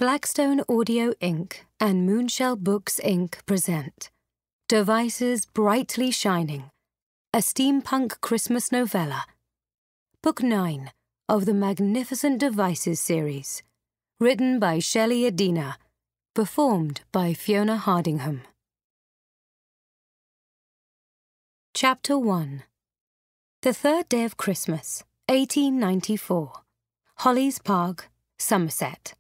Blackstone Audio Inc. and Moonshell Books Inc. present Devices Brightly Shining, a steampunk Christmas novella. Book 9 of the Magnificent Devices series, written by Shelley Adina, performed by Fiona Hardingham. Chapter 1. The third day of Christmas, 1894. Holly's Park, Somerset.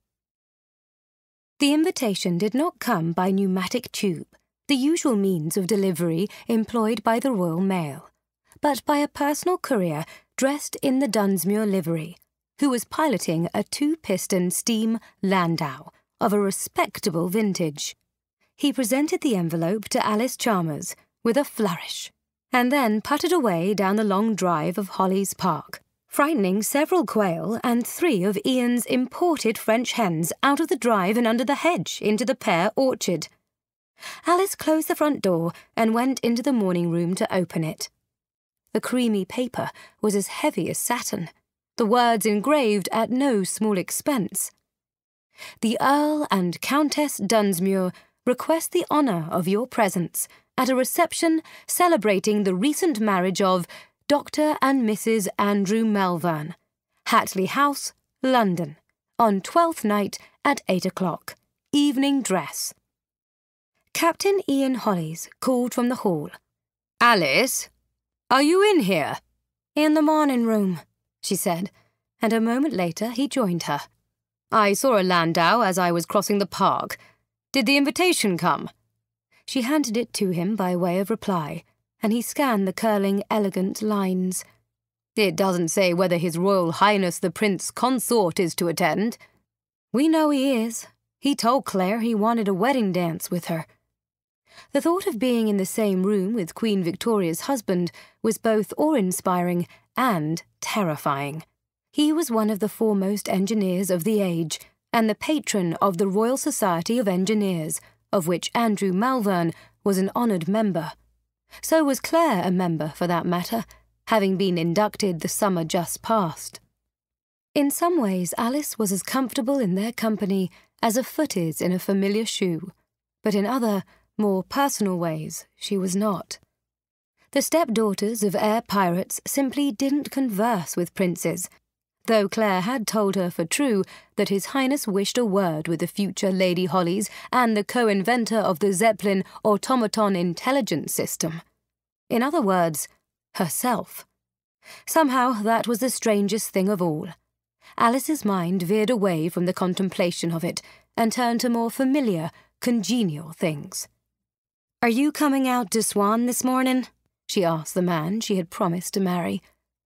The invitation did not come by pneumatic tube, the usual means of delivery employed by the Royal Mail, but by a personal courier dressed in the Dunsmuir livery, who was piloting a two-piston steam landau of a respectable vintage. He presented the envelope to Alice Chalmers with a flourish, and then putted away down the long drive of Holly's Park, frightening several quail and 3 of Ian's imported French hens out of the drive and under the hedge into the pear orchard. Alice closed the front door and went into the morning room to open it. The creamy paper was as heavy as satin, the words engraved at no small expense. The Earl and Countess Dunsmuir request the honour of your presence at a reception celebrating the recent marriage of Dr. and Mrs. Andrew Malvern, Hatley House, London, on 12th night at 8 o'clock. Evening dress. Captain Ian Hollies called from the hall. "Alice, are you in here?" "In the morning room," she said, and a moment later he joined her. "I saw a landau as I was crossing the park. Did the invitation come?" She handed it to him by way of reply, and he scanned the curling, elegant lines. "It doesn't say whether His Royal Highness the Prince Consort is to attend." "We know he is. He told Claire he wanted a wedding dance with her." The thought of being in the same room with Queen Victoria's husband was both awe-inspiring and terrifying. He was one of the foremost engineers of the age, and the patron of the Royal Society of Engineers, of which Andrew Malvern was an honoured member. So was Claire a member, for that matter, having been inducted the summer just past. In some ways, Alice was as comfortable in their company as a foot is in a familiar shoe, but in other, more personal ways, she was not. The stepdaughters of heir pirates simply didn't converse with princes, though Claire had told her for true that His Highness wished a word with the future Lady Hollies and the co-inventor of the Zeppelin automaton intelligence system. In other words, herself. Somehow that was the strangest thing of all. Alice's mind veered away from the contemplation of it and turned to more familiar, congenial things. "Are you coming out to Swan this morning?" she asked the man she had promised to marry.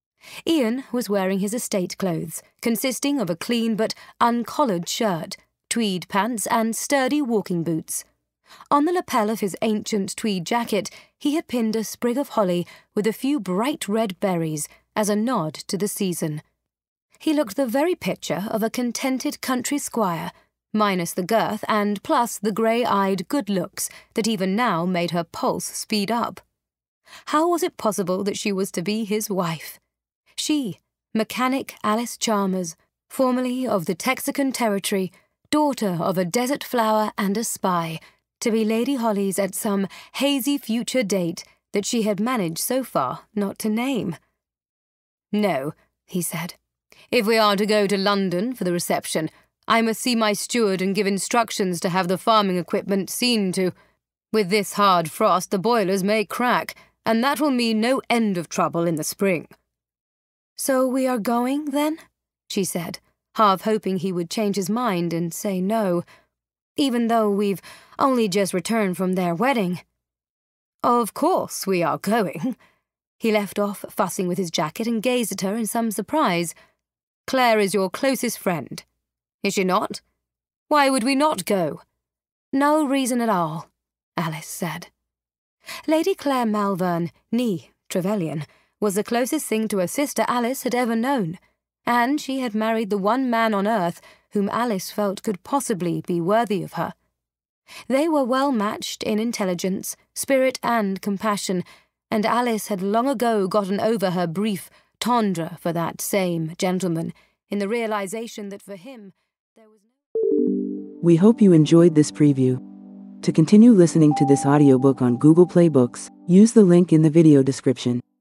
Ian was wearing his estate clothes, consisting of a clean but uncollared shirt, tweed pants and sturdy walking boots. On the lapel of his ancient tweed jacket he had pinned a sprig of holly with a few bright red berries as a nod to the season. He looked the very picture of a contented country squire, minus the girth and plus the grey-eyed good looks that even now made her pulse speed up. How was it possible that she was to be his wife? She, mechanic Alice Chalmers, formerly of the Texican Territory, daughter of a desert flower and a spy, to be Lady Hollies at some hazy future date that she had managed so far not to name. "No," he said. "If we are to go to London for the reception, I must see my steward and give instructions to have the farming equipment seen to. With this hard frost the boilers may crack, and that will mean no end of trouble in the spring." "So we are going, then?" she said, half hoping he would change his mind and say no, "even though we've only just returned from their wedding." "Of course we are going." He left off fussing with his jacket and gazed at her in some surprise. "Claire is your closest friend. Is she not? Why would we not go?" "No reason at all," Alice said. Lady Claire Malvern, née Trevelyan, was the closest thing to a sister Alice had ever known, and she had married the one man on earth whom Alice felt could possibly be worthy of her. They were well matched in intelligence, spirit and compassion, and Alice had long ago gotten over her brief tendre for that same gentleman, in the realization that for him there was no... We hope you enjoyed this preview. To continue listening to this audiobook on Google Play Books, use the link in the video description.